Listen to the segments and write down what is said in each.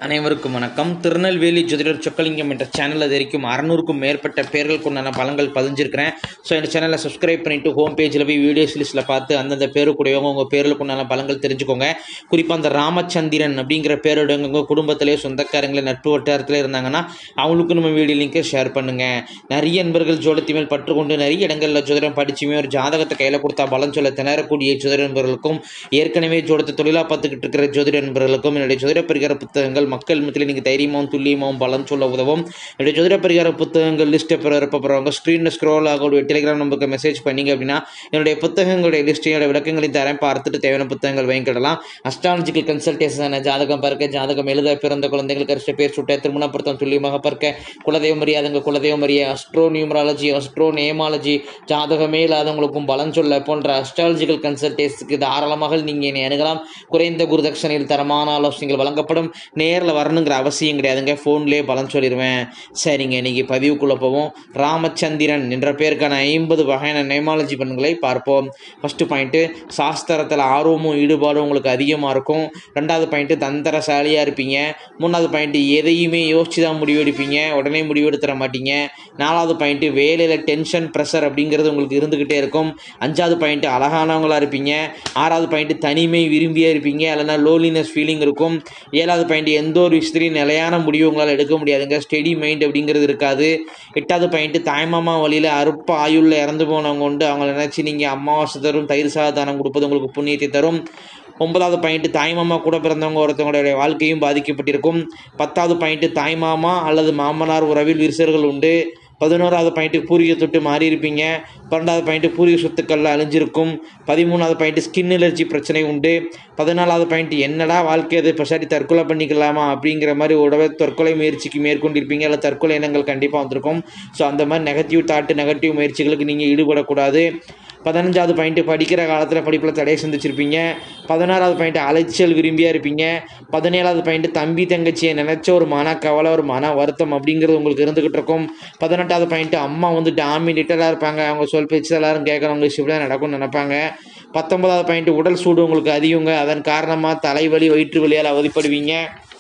அனைவருக்கும் வணக்கம். திருநெல்வேலி ஜோதிடர் சொக்கலிங்கம் என்ற சேனலில் இது வரைக்கும் 600க்கும் மேற்பட்ட பேர்களுக்கு உண்டான பலன்கள் பதிஞ்சிருக்கிறேன். ஸோ இந்த சேனலை சப்ஸ்கிரைப் பண்ணிவிட்டு ஹோம் பேஜில் போய் வீடியோஸ் லிஸ்ட்டில் பார்த்து அந்தந்த பேருக்குடையவங்க உங்கள் பேர்களுக்கு உண்டான பலன்கள் தெரிஞ்சுக்கோங்க. குறிப்பாக அந்த ராமச்சந்திரன் அப்படிங்கிற பேருடையவங்க உங்கள் குடும்பத்திலே சொந்தக்காரங்களே நட்பு வட்டாரத்தில் இருந்தாங்கன்னா அவங்களுக்கு நம்ம வீடியோ லிங்கை ஷேர் பண்ணுங்கள். நிறைய நண்பர்கள் ஜோதிடத்து மேல் பற்றுக்கொண்டு நிறைய இடங்களில் ஜோதிடம் படிச்சுமே ஒரு ஜாதகத்தை கையில் கொடுத்தா பலன் சொல்ல திணறக்கூடிய ஜோதிட நண்பர்களுக்கும் ஏற்கனவே ஜோதிடத்தை தொழிலாக பார்த்துக்கிட்டு இருக்கிற ஜோதிட நண்பர்களுக்கும் என்னுடைய ஜோதிட பரிகார புத்தகங்கள் மக்கள் மத்தியில் நீங்கள் தைரியமாகவும் துல்லியமாகவும் பலன் சொல்ல உதவும். என்னுடைய ஜோதிட பரிகார புத்தகங்கள் லிஸ்ட்டை பெறப்போகிறவங்க ஸ்க்ரீனில் ஸ்க்ரோல் ஆகக்கூடிய டெலிகிராம் நம்பருக்கு மெசேஜ் பண்ணிங்க அப்படின்னா என்னுடைய புத்தகங்களுடைய லிஸ்ட்டையோட விளக்கங்களையும் தரேன். பார்த்துட்டு தேவையான புத்தகங்கள் வாங்கிக்கிடலாம். அஸ்ட்ராலஜிக்கல் கன்சல்டேஷன், ஜாதகம் பார்க்க, ஜாதகம் எழுத, பிறந்த குழந்தைங்களுக்கு அரிசி பேர் சுட்ட, திருமண பொருத்தம் துல்லியமாக பார்க்க, குலதெய்வம் அறியாதவங்க குலதெய்வம் அறிய, அஸ்ட்ரோ நியூமராலஜி, அஸ்ட்ரோ நேமாலஜி, ஜாதகமே இல்லாதவங்களுக்கும் பலன் சொல்ல போன்ற அஸ்ட்ராலஜிக்கல் கன்சல்டேஷனுக்கு தாராளமாக நீங்கள் என்னை அணுகலாம். குறைந்த குருதட்சணையில் தரமான ஆலோசனைகள் வழங்கப்படும். நேரில் வரணுங்கிற அவசியம் கிடையாதுங்க, ஃபோன்லேயே பலன் சொல்லிடுவேன். சரிங்க, இன்றைக்கி பதிவுக்குள்ளே போவோம். ராமச்சந்திரன் என்ற பேருக்கான 50 வகையான நேமாலஜி பலன்களை பார்ப்போம். ஃபஸ்ட்டு பாயிண்ட்டு, சாஸ்திரத்தில் ஆர்வமும் ஈடுபாடும் உங்களுக்கு அதிகமாக இருக்கும். ரெண்டாவது பாயிண்ட்டு, தந்திரசாலியாக இருப்பீங்க. மூணாவது பாயிண்ட்டு, எதையுமே யோசிச்சு தான் முடிவெடுப்பீங்க, உடனே முடிவெடுத்துட மாட்டீங்க. நாலாவது பாயிண்ட்டு, வேலையில் டென்ஷன் ப்ரெஷர் அப்படிங்கிறது உங்களுக்கு இருந்துக்கிட்டே இருக்கும். அஞ்சாவது பாயிண்ட்டு, அழகானவங்களாக இருப்பீங்க. ஆறாவது பாயிண்ட்டு, தனிமை விரும்பியே இருப்பீங்க, இல்லைனா லோலினஸ் ஃபீலிங் இருக்கும். ஏழாவது பாயிண்ட்டு, எந்த ஒரு விஷயத்துலையும் நிலையான முடிவு உங்களால் எடுக்க முடியாதுங்க, ஸ்டெடி மைண்ட் அப்படிங்கிறது இருக்காது. எட்டாவது பாயிண்ட்டு, தாய்மாமா வழியில் அற்ப ஆயுளில் இறந்து போனவங்க உண்டு, அவங்கள நினச்சி நீங்கள் அமாவாசை தரும் தயிர் சாதானம் கொடுப்பது உங்களுக்கு புண்ணியத்தை தரும். ஒன்பதாவது பாயிண்ட்டு, தாய்மாமா கூட பிறந்தவங்க ஒருத்தவங்களுடைய வாழ்க்கையும் பாதிக்கப்பட்டிருக்கும். பத்தாவது பாயிண்ட்டு, தாய்மாமா அல்லது மாமனார் உறவில் விரிசல்கள் உண்டு. 11வது பாயிண்ட்டு, பூர்வீக தொட்டு மாறி இருப்பீங்க. 12வது பாயிண்ட்டு, பூர்வீக சொத்துக்களில் அழிஞ்சிருக்கும். 13வது பாயிண்ட்டு, ஸ்கின் அலர்ஜி பிரச்சனை உண்டு. 14வது பாயிண்ட்டு, என்னடா வாழ்க்கை அது பெசாட்டி தற்கொலை பண்ணிக்கலாமா அப்படிங்கிற மாதிரி உடவே தற்கொலை முயற்சிக்கு மேற்கொண்டிருப்பீங்க, இல்லை தற்கொலை எண்ணங்கள் கண்டிப்பாக வந்திருக்கும். ஸோ அந்த மாதிரி நெகட்டிவ் தாட்டு, நெகட்டிவ் முயற்சிகளுக்கு நீங்கள் ஈடுபடக்கூடாது. 15வது பாயிண்ட்டு, படிக்கிற காலத்தில் படிப்பில் தடையை சந்திச்சிருப்பீங்க. 16வது பாயிண்ட்டு, அலைச்சல் விரும்பியாக இருப்பீங்க. 17வது பாயிண்ட்டு, தம்பி தங்கச்சியை நினச்ச ஒரு மன கவலை, ஒரு மன வருத்தம் அப்படிங்கிறது உங்களுக்கு இருந்துக்கிட்டு இருக்கும். 18வது பாயிண்ட்டு, அம்மா வந்து டாமினேட்டராக இருப்பாங்க, அவங்க சொல் பேச்சு எல்லாரும் கேட்குறவங்க இப்படி தான் நடக்கும்னு நினைப்பாங்க. 19வது பாயிண்ட்டு, உடல் சூடு உங்களுக்கு அதிகங்க, அதன் காரணமாக தலைவலி வயிற்று வலியால் அவதிப்படுவீங்க.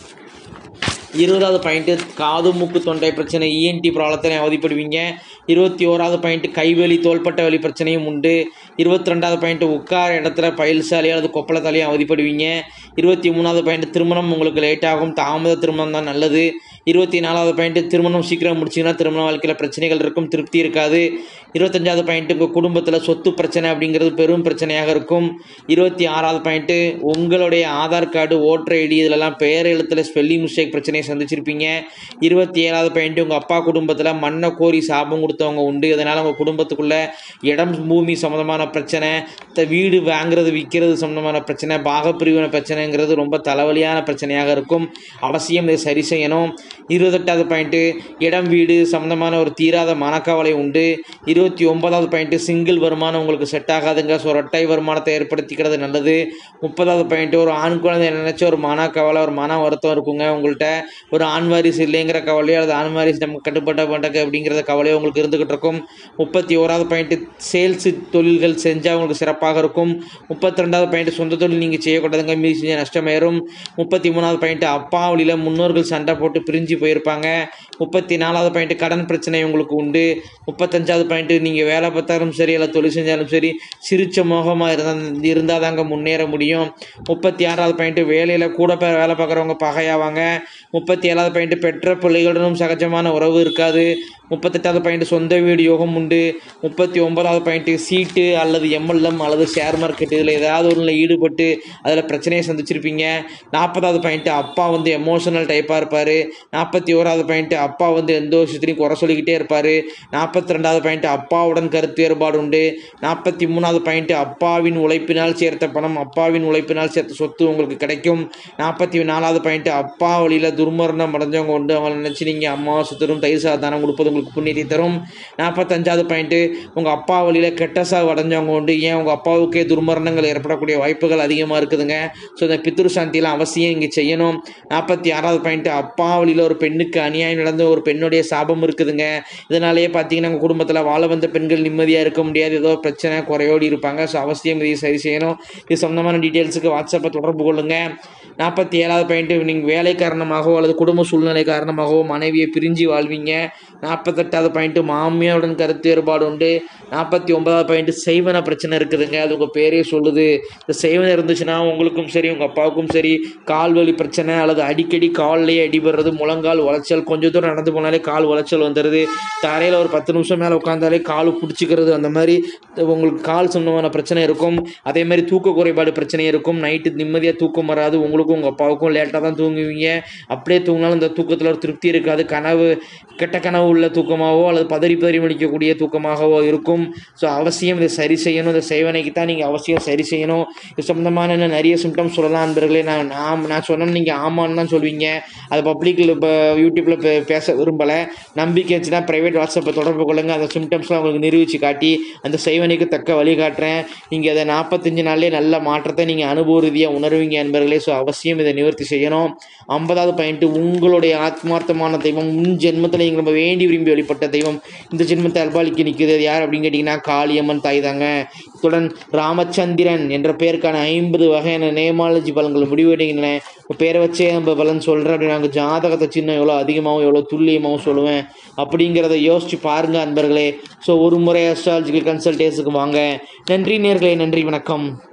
20வது பாயிண்ட்டு, காது மூக்கு தொண்டை பிரச்சனை இஎன்டி ப்ராப்ளத்தினை அவதிப்படுவீங்க. 21வது பாயிண்ட்டு, கைவலி தோள்பட்ட வலி பிரச்சனையும் உண்டு. 22வது பாயிண்ட்டு, உட்கார இடத்துல பயில்சாலி அல்லது கொப்பளத்தாலையும் அவதிப்படுவீங்க. 23வது பாயிண்ட்டு, திருமணம் உங்களுக்கு லேட் ஆகும், தாமத திருமணம் தான் நல்லது. 24வது பாயிண்ட்டு, திருமணம் சீக்கிரம் முடிச்சிங்கன்னா திருமண வாழ்க்கையில் பிரச்சனைகள் இருக்கும், திருப்தி இருக்காது. 25வது பாயிண்ட்டு, உங்கள் குடும்பத்தில் சொத்து பிரச்சனை அப்படிங்கிறது பெரும் பிரச்சனையாக இருக்கும். 26வது பாயிண்ட்டு, உங்களுடைய ஆதார் கார்டு, ஓட்டர் ஐடி இதிலெல்லாம் பெயர் எழுத்தில் ஸ்பெல்லிங் மிஸ்டேக் பிரச்சனையை சந்திச்சிருப்பீங்க. 27வது பாயிண்ட்டு, உங்கள் அப்பா குடும்பத்தில் மண்ணை கோரி சாபம் கொடுத்தவங்க உண்டு, அதனால் உங்கள் குடும்பத்துக்குள்ளே இடம் பூமி சம்மந்தமான பிரச்சனை, வீடு வாங்குறது விற்கிறது சம்மந்தமான பிரச்சனை, பாகப்பிரிவினை பிரச்சனைங்கிறது ரொம்ப தலைவலியான பிரச்சனையாக இருக்கும். அவசியம் இதை சரி செய்யணும். 28வது பாயிண்ட்டு, இடம் வீடு சம்மந்தமான ஒரு தீராத மனக்கவலை உண்டு. 29வது பாயிண்ட்டு, சிங்கிள் வருமானம் உங்களுக்கு செட் ஆகாதுங்க, ஸோ இரட்டை வருமானத்தை ஏற்படுத்திக்கிறது நல்லது. 30வது பாயிண்ட்டு, ஒரு ஆண் குழந்தை நினச்ச ஒரு மனக்கவலை, ஒரு மன வருத்தம் இருக்குங்க உங்கள்கிட்ட. ஒரு ஆண் வாரிசு இல்லைங்கிற கவலையோ அல்லது ஆண் வாரிசு நமக்கு கட்டுப்பட்ட பண்ணக்கு அப்படிங்கிறத கவலையோ உங்களுக்கு இருந்துகிட்டு இருக்கும். 31வது பாயிண்ட்டு, சேல்ஸு தொழில்கள் செஞ்சால் உங்களுக்கு சிறப்பாக இருக்கும். 32வது பாயிண்ட்டு, சொந்த தொழில் நீங்கள் செய்யக்கூடாதுங்க, மீறி செஞ்ச நஷ்டமாயிரும். 33வது பாயிண்ட்டு, அப்பா வழியில் முன்னோர்கள் சண்டை போட்டு பிரிஞ்சு போயிருப்பாங்க. 34வது பாயிண்ட்டு, கடன் பிரச்சனை உங்களுக்கு உண்டு. 35வது பாயிண்ட்டு, நீங்கள் வேலை பார்த்தாலும் சரி இல்லை தொழில் செஞ்சாலும் சரி சிரிச்ச மோகமாக இருந்தால் தாங்க முன்னேற முடியும். 36வது பாயிண்ட்டு, வேலையில் கூட வேலை பார்க்குறவங்க பகையாவாங்க. 37வது பாயிண்ட்டு, பெற்ற பிள்ளைகளுடனும் சகஜமான உறவு இருக்காது. 38வது பாயிண்ட்டு, சொந்த வீடு யோகம் உண்டு. 39வது பாயிண்ட்டு, சீட்டு அல்லது எம்எல்எம் அல்லது ஷேர் மார்க்கெட்டு இதில் ஏதாவது ஒன்றில் ஈடுபட்டு அதில் பிரச்சனையை சந்திச்சிருப்பீங்க. 40வது பாயிண்ட்டு, அப்பா வந்து எமோஷனல் டைப்பாக இருப்பார். 41வது பாயிண்ட்டு, அப்பா வந்து எந்த விஷயத்துலையும் குறை சொல்லிக்கிட்டே இருப்பார். 42வது பாயிண்ட்டு, அப்பாவுடன் கருத்து வேறுபாடு உண்டு. 43வது பாயிண்ட்டு, அப்பாவின் உழைப்பினால் சேர்த்த பணம், அப்பாவின் உழைப்பினால் சேர்த்த சொத்து உங்களுக்கு கிடைக்கும். 44வது பாயிண்ட்டு, அப்பா வழியில் துர்மரணம் அடைஞ்சவங்க உண்டு, அவங்களை நினச்சி நீங்கள் அமாவாசை தரும் தயிர் சாதானம் கொடுப்பது உங்களுக்கு புண்ணியத்தை தரும். 45வது பாயிண்ட்டு, உங்கள் அப்பா வழியில் கெட்ட சாவு அடைஞ்சவங்க உண்டு, ஏன் உங்கள் அப்பாவுக்கே துர்மரணங்கள் ஏற்படக்கூடிய வாய்ப்புகள் அதிகமாக இருக்குதுங்க. ஸோ இந்த பித்ரு சாந்தியெலாம் அவசியம் இங்கே செய்யணும். 46வது பாயிண்ட்டு, அப்பா வழியில் ஒரு பெண்ணுக்கு அநியாயம் நடந்து ஒரு பெண்ணுடைய சாபம் இருக்குதுங்க. இதனாலேயே பார்த்தீங்கன்னா உங்கள் குடும்பத்தில் வாழ வந்த பெண்கள் நிம்மதியாக இருக்க முடியாது, ஏதோ பிரச்சனை குறையோடி இருப்பாங்க. ஸோ அவசியம் இதை சரி செய்யணும். இது சொந்தமான டீட்டெயில்ஸுக்கு வாட்ஸ்அப்பில் தொடர்பு கொள்ளுங்கள். 47வது பாயிண்ட்டு நீங்கள் வேலை காரணமாகவோ அல்லது குடும்ப சூழ்நிலை காரணமாகவோ மனைவியை பிரிஞ்சு வாழ்வீங்க. 48வது பாயிண்ட்டு மாமியாருடன் கருத்து வேறுபாடு உண்டு. 49வது பாயிண்ட்டு செய்வன பிரச்சனை இருக்குதுங்க. அது உங்கள் பேரே சொல்லுது. இந்த செய்வன இருந்துச்சுன்னா உங்களுக்கும் சரி உங்கள் அப்பாவுக்கும் சரி கால் வலி பிரச்சனை அல்லது அடிக்கடி கால்லையே அடிபடுறது, முழங்கால் உளைச்சல், கொஞ்சம் தூரம் நடந்து போனாலே கால் உளைச்சல் வந்துடுது, தரையில் ஒரு 10 நிமிஷம் மேலே உட்காந்தாலே கால் பிடிச்சிக்கிறது, அந்த மாதிரி உங்களுக்கு கால் சம்பந்தமான பிரச்சனை இருக்கும். அதே மாதிரி தூக்க குறைபாடு பிரச்சனை இருக்கும். நைட்டு நிம்மதியாக தூக்கம் வராது. உங்களுக்கும் உங்கள் அப்பாவுக்கும் லேட்டாக தான் தூங்குவீங்க. அப்படியே தூங்கினாலும் இந்த தூக்கத்தில் ஒரு திருப்தி இருக்காது. கனவு கெட்ட கனவு உள்ள தூக்கமாகவோ அல்லது பதறி முடிக்கக்கூடிய தூக்கமாகவோ இருக்கும். ஸோ அவசியம் இதை சரி செய்யணும். இந்த செய்வனைக்கு தான் நீங்கள் அவசியம் சரி செய்யணும். இது சம்மந்தமான நிறைய சிம்டம்ஸ் சொல்லலாம் நண்பர்களே. நான் சொன்னேன்னு நீங்கள் ஆமான்னு தான் சொல்வீங்க. அது பப்ளிக்கில் இப்போ யூடியூப்பில் பேச விரும்பலை. நம்பிக்கை வச்சுன்னா ப்ரைவேட் வாட்ஸ்அப்பை தொடர்பு கொள்ளுங்கள். அந்த சிம்டம்ஸ்லாம் உங்களுக்கு நிரூபித்து காட்டி அந்த செய்வனைக்கு தக்க வழி காட்டுறேன். நீங்கள் அதை 45 நாள்லேயே நல்ல மாற்றத்தை நீங்கள் அனுபவ ரீதியாக உணர்வீங்க நண்பர்களே. ஸோ அவசியம் இதை நிவர்த்தி செய்யணும். 50வது பாயிண்ட்டு, உங்களுடைய ஆத்மார்த்தமான தெய்வம், முன் ஜென்மத்தில் நீங்கள் நம்ம வேண்டி விரும்பி வழிபட்ட தெய்வம் இந்த ஜென்மத்தை அல்பாலிக்கு நிற்குது. அது யார் அப்படின்னு கேட்டிங்கன்னா காளியம்மன் தாய் தாங்க. இத்துடன் ராமச்சந்திரன் என்ற பெயருக்கான 50 வகையான நேமாலஜி பலன்கள் முடிவடைகின்றன. இப்போ பேரை வச்சே நம்ம பலன் சொல்கிறேன் அப்படின்னு நாங்கள் ஜாதகத்தை சின்ன எவ்வளோ அதிகமாகவும் எவ்வளோ துல்லியமாகவும் சொல்லுவேன் அப்படிங்கிறத யோசித்து பாருங்கள் அன்பர்களே. ஸோ ஒரு முறை அஸ்ட்ராலஜிக்கல் கன்சல்டேஷனுக்கு வாங்க. நன்றி நேயர்களே. நன்றி, வணக்கம்.